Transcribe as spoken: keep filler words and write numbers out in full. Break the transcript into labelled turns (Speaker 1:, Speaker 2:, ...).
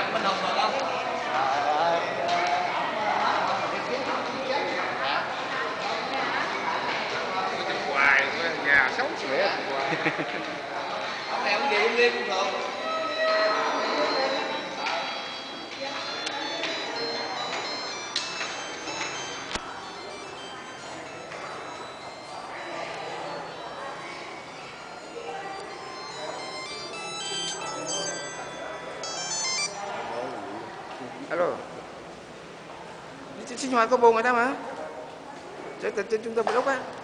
Speaker 1: Minh Hùng rồi không?
Speaker 2: Hoài nhà sống sửa hoài.
Speaker 1: Ông này ông gì ông Liên cũng được.
Speaker 3: Alo. Sinh hoạt có bồ người ta mà. Trên trung tâm lúc á.